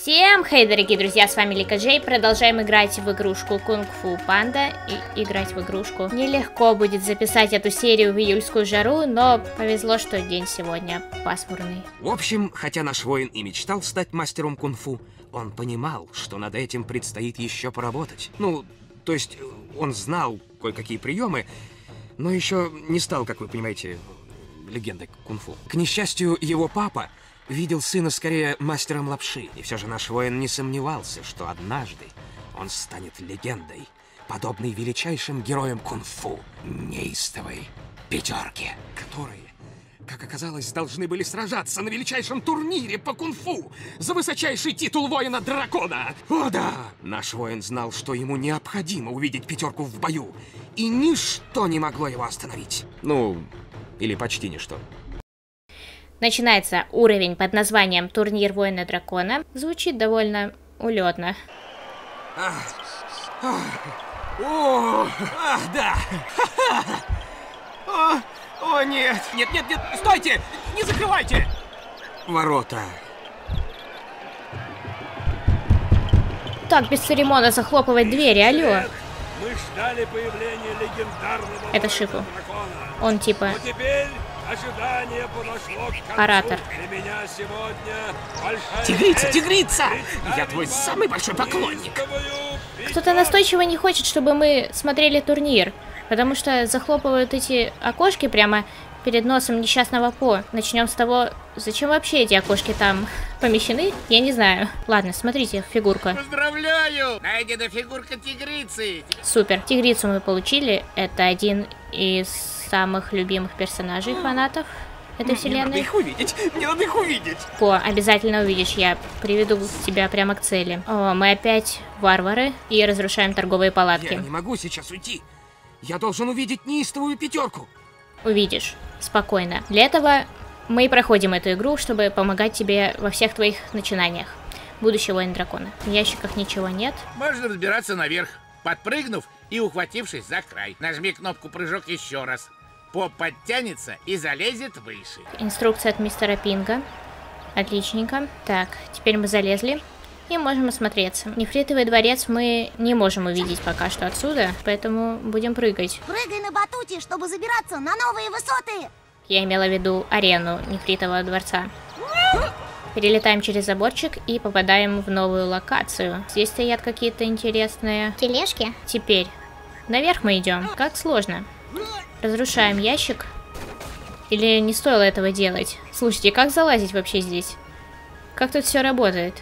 Всем хей, дорогие друзья, с вами Лика Джей. Продолжаем играть в игрушку Кунг Фу Панда. И играть в игрушку. Нелегко будет записать эту серию в июльскую жару, но повезло, что день сегодня пасмурный. В общем, хотя наш воин и мечтал стать мастером кунг-фу, он понимал, что над этим предстоит еще поработать. Ну, то есть, он знал кое-какие приемы, но еще не стал, как вы понимаете, легендой кунг-фу. К несчастью, его папа видел сына скорее мастером лапши, и все же наш воин не сомневался, что однажды он станет легендой, подобной величайшим героям кунг-фу, неистовой пятерки, которые, как оказалось, должны были сражаться на величайшем турнире по кунг-фу за высочайший титул воина-дракона. О да! Наш воин знал, что ему необходимо увидеть пятерку в бою, и ничто не могло его остановить. Ну, или почти ничто. Начинается уровень под названием «Турнир воина-дракона». Звучит довольно улетно. Да! О, нет! Нет, нет, нет! Стойте! Не закрывайте! Ворота. Так, без церемона захлопывать двери, алло. Мы ждали появления легендарного Это Шифу. дракона. Он типа Но теперь ожидание подошло к концу. оратор. Для меня сегодня большая Тигрица, честь тигрица! Я представить твой вам самый большой поклонник. неистовую Кто-то настойчиво не хочет, чтобы мы смотрели турнир, потому что захлопывают эти окошки прямо перед носом несчастного По. Начнем с того, зачем вообще эти окошки там помещены, я не знаю. Ладно, смотрите, фигурка. Поздравляю! Найдена фигурка тигрицы! Супер. Тигрицу мы получили. Это один из самых любимых персонажей фанатов этой Мне надо вселенной. их увидеть! Мне надо их увидеть! По, обязательно увидишь, я приведу тебя прямо к цели. О, мы опять варвары и разрушаем торговые Я палатки. не могу сейчас уйти. Я должен увидеть неистовую пятерку. Увидишь. Спокойно. Для этого мы и проходим эту игру, чтобы помогать тебе во всех твоих начинаниях. Будущий воин дракона. В ящиках ничего нет. Можно взбираться наверх, подпрыгнув и ухватившись за край. Нажми кнопку «Прыжок» еще раз. Поп подтянется и залезет выше. Инструкция от мистера Пинга. Отличненько. Так, теперь мы залезли. И можем осмотреться. Нефритовый дворец мы не можем увидеть пока что отсюда, поэтому будем прыгать. Прыгай на батуте, чтобы забираться на новые высоты! Я имела в виду арену Нефритового дворца. Перелетаем через заборчик и попадаем в новую локацию. Здесь стоят какие-то интересные Тележки? Теперь наверх мы идем. Как сложно. Разрушаем ящик. Или не стоило этого делать? Слушайте, как залазить вообще здесь? Как тут все работает?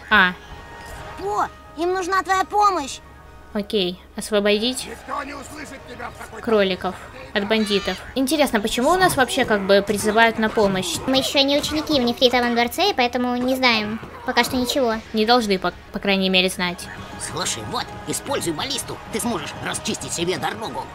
По, им нужна твоя помощь! Окей. Освободить Никто не услышит тебя в такой... кроликов от бандитов. Интересно, почему у нас вообще как бы призывают на помощь? Мы еще не ученики в Нефритовом дворце, и поэтому не знаем пока что ничего. Не должны, по крайней мере, знать. Слушай, вот, используй баллисту. Ты сможешь расчистить себе дорогу.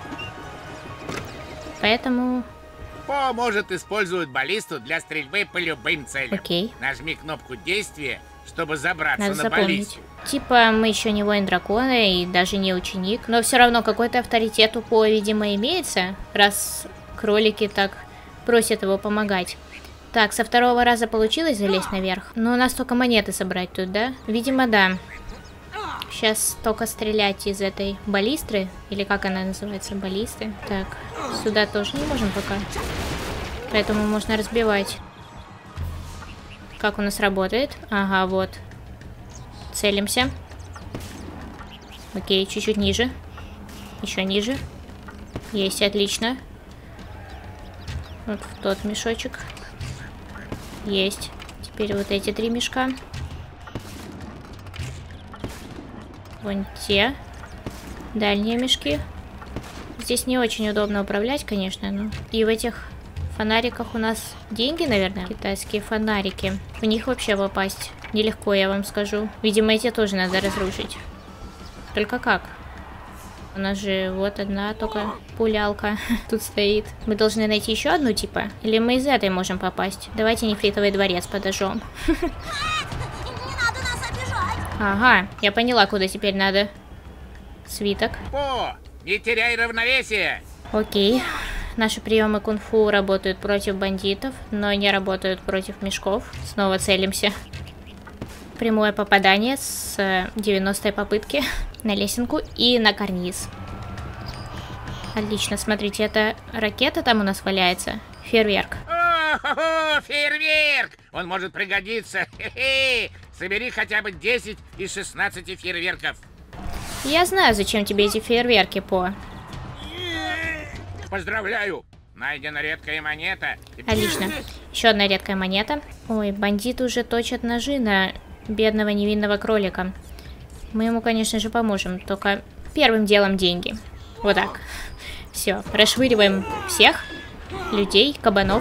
Поэтому... По может использовать баллисту для стрельбы по любым целям. Окей. Нажми кнопку действия, чтобы забраться Надо на запомнить. баллисту. Типа, мы еще не воин дракона и даже не ученик, но все равно какой-то авторитет у По, видимо, имеется, раз кролики так просят его помогать. Так, со второго раза получилось залезть наверх? Но у нас только монеты собрать тут, да? Видимо, да. Сейчас только стрелять из этой баллистры, или как она называется, баллисты. Так, сюда тоже не можем пока, поэтому можно разбивать. Как у нас работает? Ага, вот. Целимся. Окей, чуть-чуть ниже. Еще ниже. Есть, отлично. Вот в тот мешочек. Есть. Теперь вот эти 3 мешка. Вон те. Дальние мешки. Здесь не очень удобно управлять, конечно, но... И в этих фонариках у нас деньги, наверное. Китайские фонарики. В них вообще попасть нелегко, я вам скажу. Видимо, эти тоже надо разрушить. Только как? У нас же вот одна только пулялка тут стоит. Мы должны найти еще одну, типа? Или мы из этой можем попасть? Давайте Нефритовый дворец подожжем. Не надо нас обижать! Ага, я поняла, куда теперь надо. Свиток. По, не теряй равновесие! Окей. Наши приемы кунг-фу работают против бандитов, но не работают против мешков. Снова целимся. Прямое попадание с 90-й попытки на лесенку и на карниз. Отлично, смотрите, это ракета там у нас валяется. Фейерверк. О-хо-хо, фейерверк! Он может пригодиться. Хе-хе. Собери хотя бы 10 из 16 фейерверков. Я знаю, зачем тебе эти фейерверки, По. Поздравляю! Найдена редкая монета. Отлично. Еще одна редкая монета. Ой, бандиты уже точат ножи на бедного невинного кролика. Мы ему, конечно же, поможем. Только первым делом деньги. Вот так. Все, расшвыриваем всех людей, кабанов.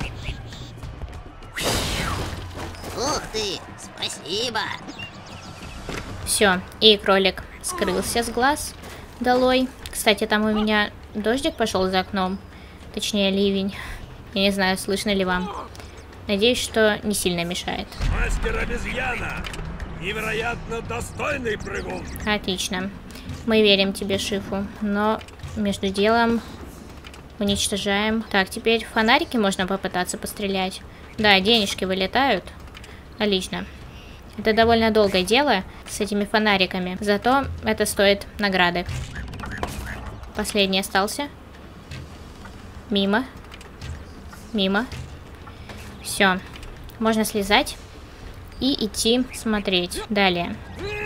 Ух ты, спасибо. Все, и кролик скрылся с глаз долой. Кстати, там у меня дождик пошел за окном. Точнее, ливень. Я не знаю, слышно ли вам. Надеюсь, что не сильно мешает. Мастер обезьяна. Невероятно достойный прыгун. Отлично. Мы верим тебе, Шифу. Но между делом уничтожаем. Так, теперь фонарики можно попытаться пострелять. Да, денежки вылетают. Отлично. Это довольно долгое дело с этими фонариками. Зато это стоит награды. Последний остался. Мимо. Мимо. Все. Можно слезать и идти смотреть. Далее.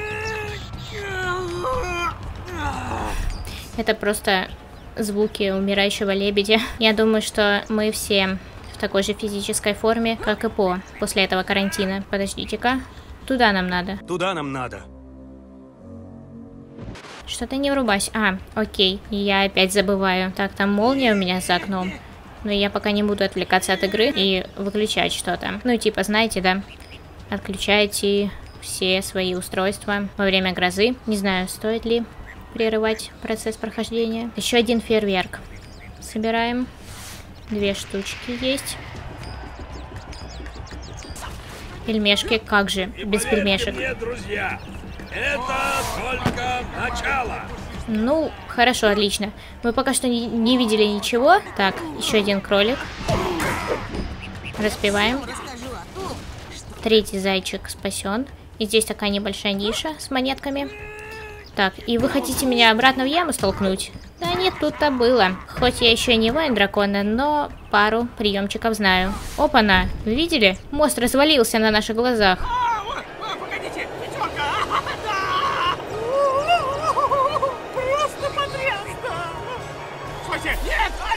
Это просто звуки умирающего лебедя. Я думаю, что мы все в такой же физической форме, как и По после этого карантина. Подождите-ка. Туда нам надо. Туда нам надо. Что-то не врубайся. А, окей. Я опять забываю. Так, там молния у меня за окном. Но я пока не буду отвлекаться от игры и выключать что-то. Ну, типа, знаете, да? Отключайте все свои устройства во время грозы. Не знаю, стоит ли прерывать процесс прохождения. Еще один фейерверк. Собираем. 2 штучки есть. Пельмешки, как же, без пельмешек. Мне, друзья, это только начало. Ну, хорошо, отлично. Мы пока что не видели ничего. Так, еще один кролик. Распеваем. 3-й зайчик спасен. И здесь такая небольшая ниша с монетками. Так, и вы хотите меня обратно в яму столкнуть? Да нет, тут-то было. Хоть я еще не воин дракона, но пару приемчиков знаю. Опа-на, видели? Мост развалился на наших глазах. Погодите, Просто потрясно! Слушайте, нет!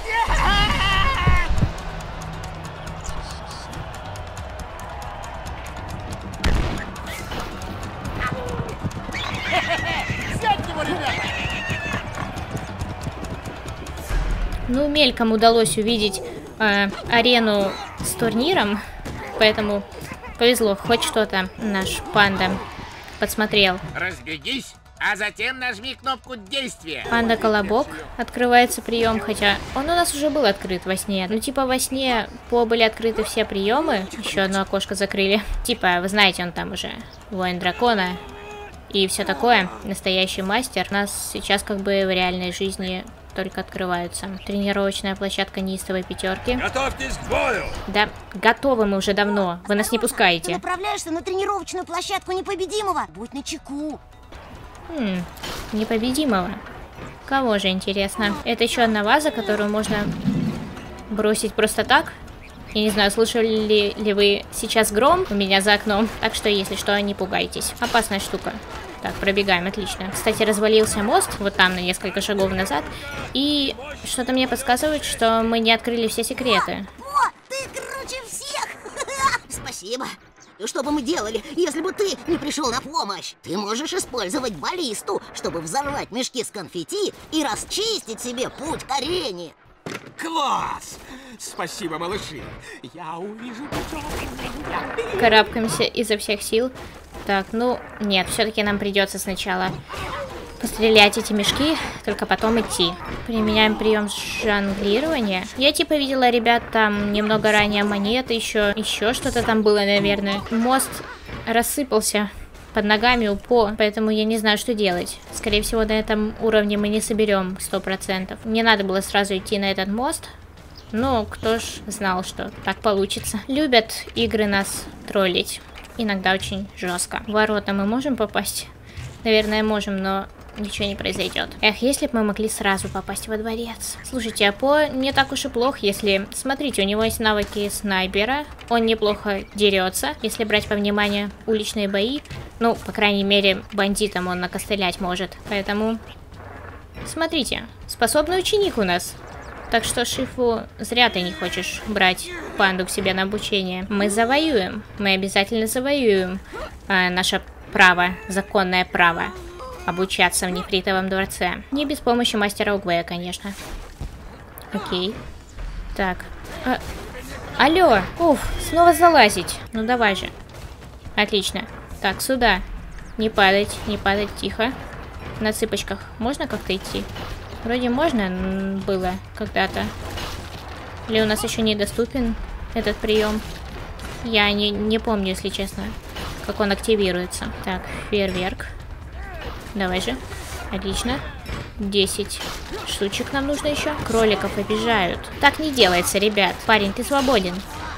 Ну, мельком удалось увидеть арену с турниром, поэтому повезло, хоть что-то наш панда подсмотрел. Разбегись, а затем нажми кнопку действия. Панда Колобок, открывается прием, хотя он у нас уже был открыт во сне. Ну, типа, во сне были открыты все приемы, еще одно окошко закрыли. Типа, вы знаете, он там уже воин дракона и все такое, настоящий мастер. У нас сейчас как бы в реальной жизни только открываются. Тренировочная площадка неистовой пятерки. Готовьтесь к бою! Да, готовы мы уже давно. Вы нас не Ты пускаете. направляешься на тренировочную площадку непобедимого. Будь начеку. Непобедимого. Кого же, интересно? Это еще одна ваза, которую можно бросить просто так. Я не знаю, слышали ли вы сейчас гром у меня за окном. Так что, если что, не пугайтесь. Опасная штука. Так, пробегаем, отлично. Кстати, развалился мост, вот там, на несколько шагов назад. И что-то мне подсказывает, что мы не открыли все секреты. О, ты круче всех! Спасибо. Что бы мы делали, если бы ты не пришел на помощь? Ты можешь использовать баллисту, чтобы взорвать мешки с конфетти и расчистить себе путь к арене. Класс! Спасибо, малыши. Я увижу путем. Карабкаемся изо всех сил. Так, ну, нет, все-таки нам придется сначала пострелять эти мешки, только потом идти. Применяем прием жонглирования. Я типа видела, ребят, там немного ранее монеты, еще что-то там было, наверное. Мост рассыпался под ногами у По, поэтому я не знаю, что делать. Скорее всего, на этом уровне мы не соберем 100%. Не надо было сразу идти на этот мост. Но кто ж знал, что так получится. Любят игры нас троллить. иногда очень жестко. В ворота мы можем попасть? Наверное, можем, но ничего не произойдет. Эх, если бы мы могли сразу попасть во дворец. Слушайте, а По не так уж и плох, если... Смотрите, у него есть навыки снайпера. Он неплохо дерется, если брать во внимание уличные бои. Ну, по крайней мере, бандитам он накостылять может. Поэтому... Смотрите, способный ученик у нас. Так что, Шифу, зря ты не хочешь брать панду к себе на обучение. Мы завоюем. Мы обязательно завоюем наше право, законное право обучаться в Нефритовом дворце. Не без помощи мастера Угвея, конечно. Окей. Так. Алло! Уф, снова залазить. Ну давай же. Отлично. Так, сюда. Не падать, тихо. На цыпочках. Можно как-то идти? Вроде можно было когда-то. Или у нас еще недоступен этот прием? Я не помню, если честно, как он активируется. Так, фейерверк. Давай же. Отлично. 10 штучек нам нужно еще. Кроликов обижают. Так не делается, ребят. Парень, ты свободен.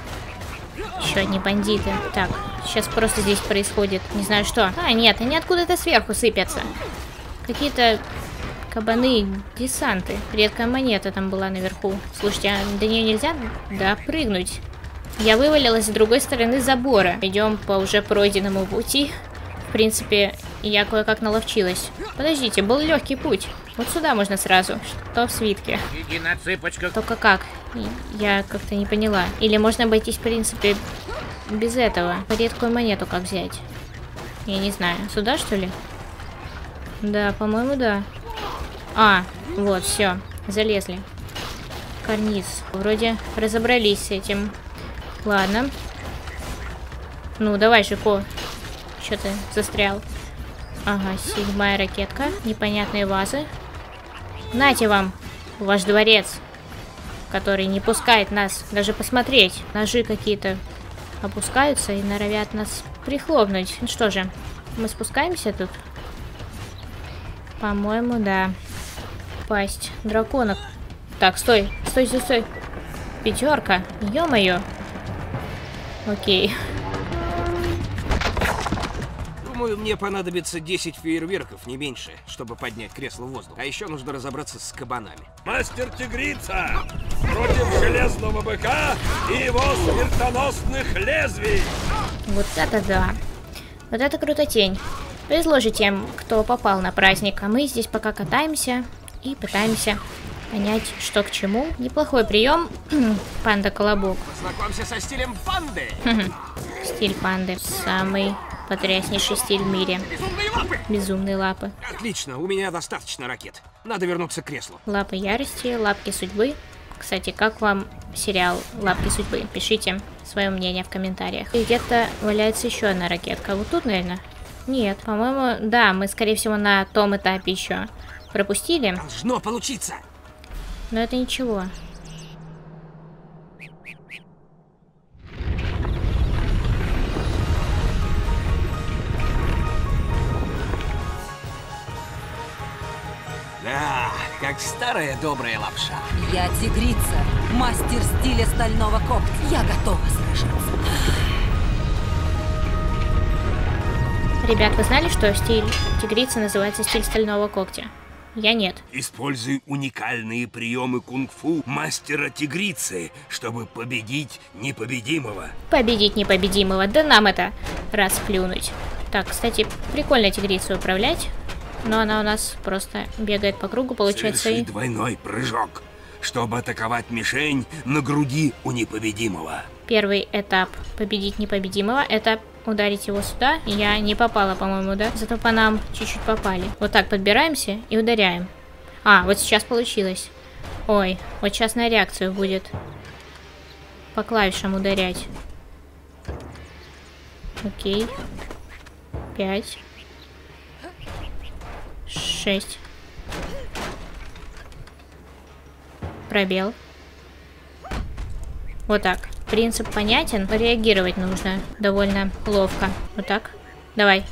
Еще одни бандиты. Так, сейчас просто здесь происходит. Не знаю что. А, нет, они откуда-то сверху сыпятся. Какие-то кабаны, десанты. Редкая монета там была наверху. Слушайте, а до нее нельзя допрыгнуть? Я вывалилась с другой стороны забора. Идем по уже пройденному пути. В принципе, я кое-как наловчилась. Подождите, был легкий путь. Вот сюда можно сразу. Что в свитке? Иди на цыпочках. Только как? Я как-то не поняла. Или можно обойтись, в принципе, без этого? Редкую монету как взять? Я не знаю. Сюда, что ли? Да, по-моему, да. А, вот, все. Залезли. Карниз. Вроде разобрались с этим. Ладно. Ну, давай же, По. Что ты застрял? Ага, 7-я ракетка. Непонятные вазы. Нате вам, ваш дворец, который не пускает нас даже посмотреть. Ножи какие-то опускаются и норовят нас прихлопнуть. Ну что же, мы спускаемся тут? По-моему, да. Пасть дракона. Так, стой, стой, стой, стой. 5. Ё-моё. Окей. Думаю, мне понадобится 10 фейерверков, не меньше, чтобы поднять кресло в воздух. А еще нужно разобраться с кабанами. Мастер Тигрица против железного быка и его смертоносных лезвий. Вот это да. Вот это крутотень. Повезло же тем, кто попал на праздник. А мы здесь пока катаемся и пытаемся понять, что к чему. Неплохой прием. Панда-колобок. Познакомься со стилем панды. Стиль панды. Самый потряснейший стиль в мире. Безумные лапы. Безумные лапы. Отлично, у меня достаточно ракет. Надо вернуться к креслу. Лапы ярости, лапки судьбы. Кстати, как вам сериал «Лапки судьбы»? Пишите свое мнение в комментариях. И где-то валяется еще одна ракетка. Вот тут, наверное? Нет, по-моему, да, мы, скорее всего, на том этапе еще пропустили. Должно получиться. Но это ничего. Да, как старая добрая лапша. Я тигрица, мастер стиля стального когтя. Я готова сражаться. Ребят, вы знали, что стиль тигрицы называется стиль стального когтя? Я нет. Используй уникальные приемы кунг-фу мастера Тигрицы, чтобы победить непобедимого. Победить непобедимого, да нам это расплюнуть. Так, кстати, прикольно тигрицу управлять, но она у нас просто бегает по кругу, получается. Соверши И... двойной прыжок, чтобы атаковать мишень на груди у непобедимого. Первый этап победить непобедимого — это ударить его сюда. Я не попала, по-моему, да? Зато по нам чуть-чуть попали. Вот так подбираемся и ударяем. А, вот сейчас получилось. Ой, вот сейчас на реакцию будет. По клавишам ударять. Окей. 5. 6. Пробел. Вот так. Принцип понятен. Реагировать нужно довольно ловко. Вот так. Давай.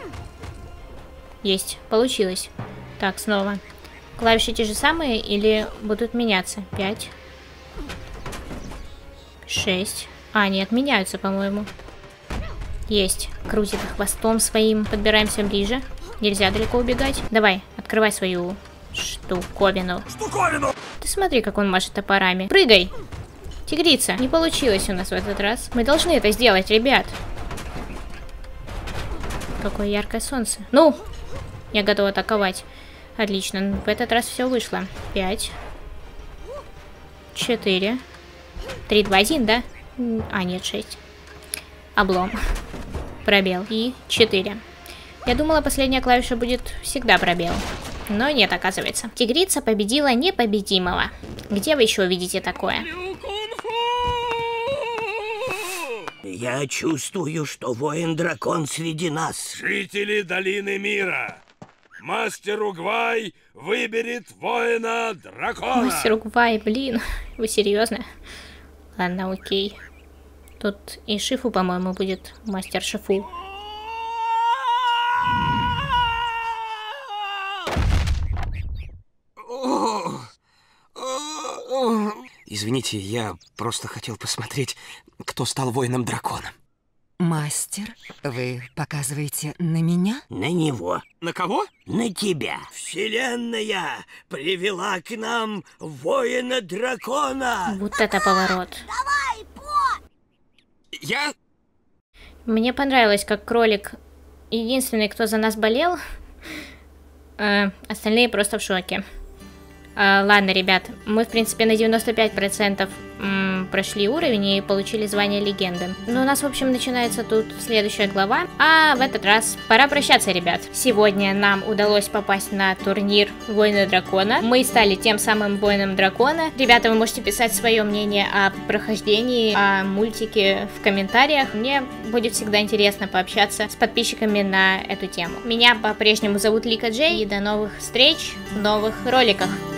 Есть. Получилось. Так, снова. Клавиши те же самые или будут меняться? 5. 6. А, нет, меняются, по-моему. Есть. Крутит хвостом своим. Подбираемся ближе. Нельзя далеко убегать. Давай, открывай свою штуковину. Ты смотри, как он машет топорами. Прыгай! Тигрица. Не получилось у нас в этот раз. Мы должны это сделать, ребят. Какое яркое солнце. Ну! Я готова атаковать. Отлично. В этот раз все вышло. 5. 4. 3, 2, 1, да? А, нет, 6. Облом. Пробел. И 4. Я думала, последняя клавиша будет всегда пробел. Но нет, оказывается. Тигрица победила непобедимого. Где вы еще видите такое? Я чувствую, что воин-дракон среди нас. Жители Долины Мира, мастер Угвай выберет воина-дракона. Мастер Угвай, блин. Вы серьезно? Ладно, окей. Тут и Шифу, по-моему, будет мастер Шифу. Извините, я просто хотел посмотреть, кто стал воином дракона. Мастер, вы показываете на меня? На него. На кого? На тебя. Вселенная привела к нам воина-дракона. Вот это поворот. Давай, По! Я... Мне понравилось, как кролик единственный, кто за нас болел. Остальные просто в шоке. Ладно, ребят, мы, в принципе, на 95% прошли уровень и получили звание легенды. Но у нас, в общем, начинается тут следующая глава. А в этот раз пора прощаться, ребят. Сегодня нам удалось попасть на турнир Воина Дракона. Мы стали тем самым Воином Дракона. Ребята, вы можете писать свое мнение о прохождении, о мультике в комментариях. Мне будет всегда интересно пообщаться с подписчиками на эту тему. Меня по-прежнему зовут Лика Джей, и до новых встреч в новых роликах.